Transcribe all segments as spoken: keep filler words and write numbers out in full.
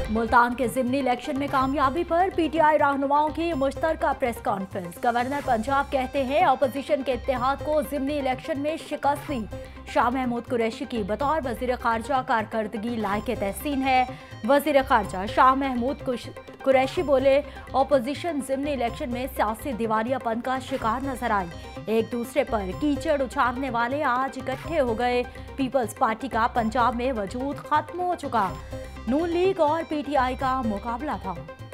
मुल्तान के ज़िमनी इलेक्शन में कामयाबी पर पीटीआई रहनुमाओं की मुश्तरका प्रेस कॉन्फ्रेंस। गवर्नर पंजाब कहते हैं अपोजिशन के इत्तेहाद को ज़िमनी इलेक्शन में शिकस्त दी। शाह महमूद कुरैशी की बतौर वजीर खारजा कारकर्दगी लायक तहसीन है। वजीर खारजा शाह महमूद कुरैशी बोले, अपोजिशन ज़िमनी इलेक्शन में सियासी दिवालियापन का शिकार नजर आई। एक दूसरे पर कीचड़ उछालने वाले आज इकट्ठे हो गए। पीपल्स पार्टी का पंजाब में वजूद खत्म हो चुका। नून लीग और पीटीआई का मुकाबला था।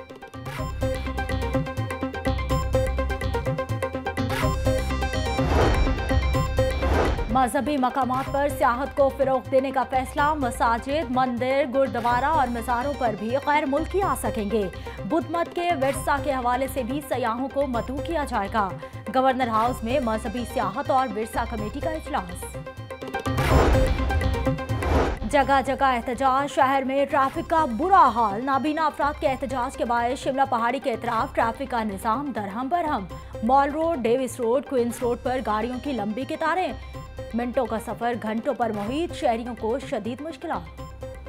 मजहबी मकामात पर सियाहत को फिरोग देने का फैसला। मसाजिद, मंदिर, गुरुद्वारा और मज़ारों पर भी गैर मुल्की आ सकेंगे। बुद्ध मत के विरसा के हवाले से भी सयाहों को मदऊ किया जाएगा। गवर्नर हाउस में मजहबी सियाहत और विरसा कमेटी का इजलास। जगह जगह एहतजाज, शहर में ट्रैफिक का बुरा हाल। नाबीना अफराद के एहतजाज के बायस शिमला पहाड़ी के इतराफ ट्रैफिक का निज़ाम दरहम बरहम। Mall road, Davis road, Queens road पर गाड़ियों की लंबी कतारें। मिनटों का सफर घंटों पर मुहित, शहरियों को शदीद मुश्किलात।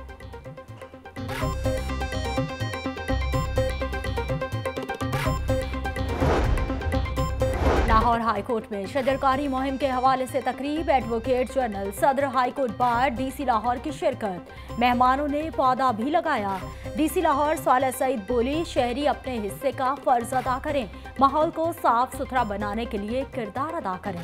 लाहौर हाईकोर्ट में शजरकारी मुहिम के हवाले से तकरीब। एडवोकेट जनरल, सदर हाईकोर्ट बार, डीसी लाहौर की शिरकत। मेहमानों ने पौधा भी लगाया। डीसी लाहौर साला सईद बोली, शहरी अपने हिस्से का फर्ज अदा करें, माहौल को साफ सुथरा बनाने के लिए किरदार अदा करें।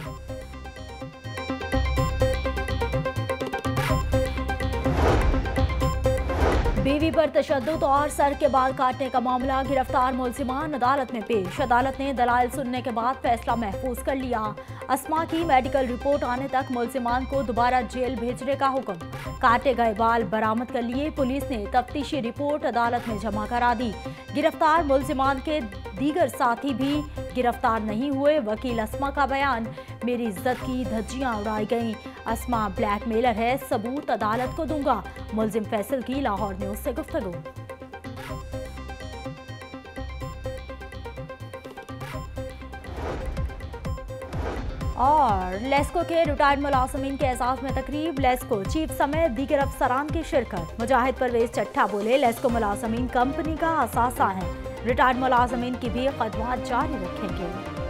बीवी पर तशद्दुद और सर के बाल काटने का मामला। गिरफ्तार मुलजिमान अदालत में पेश। अदालत ने दलाइल सुनने के बाद फैसला महफूज कर लिया। अस्मा की मेडिकल रिपोर्ट आने तक मुलजिमान को दोबारा जेल भेजने का हुक्म। काटे गए बाल बरामद कर लिए। पुलिस ने तफ्तीशी रिपोर्ट अदालत में जमा करा दी। गिरफ्तार मुलजिमान के दीगर साथी भी गिरफ्तार नहीं हुए। वकील अस्मा का बयान, मेरी इज्जत की धज्जियां उड़ाई गईं। अस्मा ब्लैकमेलर है, सबूत अदालत को दूंगा। मुलजिम फैसल की लाहौर न्यूज से गुफ्तगू। और लेस्को के रिटायर्ड मुलाजमीन के एजाज में तकरीब। लेस्को चीफ समेत दीगर अफसरान की शिरकत। मुजाहिद परवेज चट्टा बोले, लेस्को मुलाजमीन कंपनी का असासा है, रिटायर्ड मुलाजमीन की भी खदमात जारी रखेंगे।